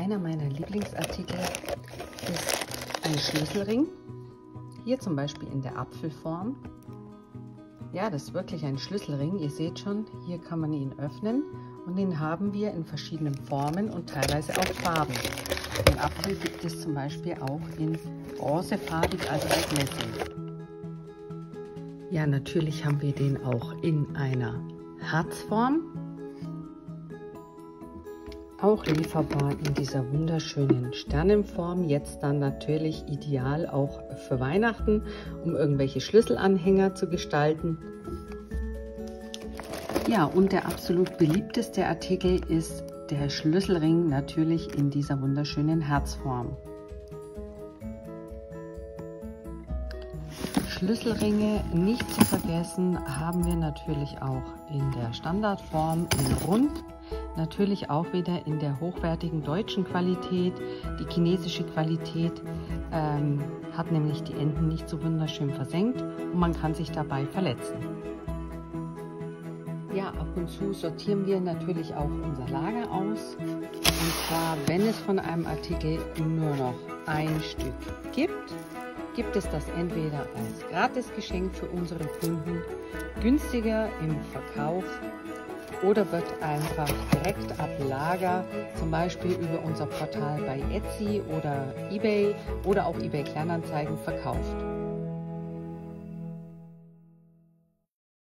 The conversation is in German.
einer meiner Lieblingsartikel ist ein Schlüsselring. Hier zum Beispiel in der Apfelform. Ja, das ist wirklich ein Schlüsselring. Ihr seht schon, hier kann man ihn öffnen und den haben wir in verschiedenen Formen und teilweise auch Farben. Den Apfel gibt es zum Beispiel auch in bronzefarbig, also als Messing. Ja, natürlich haben wir den auch in einer Herzform. Auch lieferbar in dieser wunderschönen Sternenform. Jetzt dann natürlich ideal auch für Weihnachten, um irgendwelche Schlüsselanhänger zu gestalten. Ja, und der absolut beliebteste Artikel ist der Schlüsselring, natürlich in dieser wunderschönen Herzform. Schlüsselringe nicht zu vergessen haben wir natürlich auch in der Standardform in Rund, natürlich auch wieder in der hochwertigen deutschen Qualität. Die chinesische Qualität hat nämlich die Enden nicht so wunderschön versenkt und man kann sich dabei verletzen. Ja, ab und zu sortieren wir natürlich auch unser Lager aus. Und zwar, wenn es von einem Artikel nur noch ein Stück gibt es das entweder als Gratisgeschenk für unsere Kunden, günstiger im Verkauf oder wird einfach direkt ab Lager, zum Beispiel über unser Portal bei Etsy oder eBay oder auch eBay Kleinanzeigen verkauft.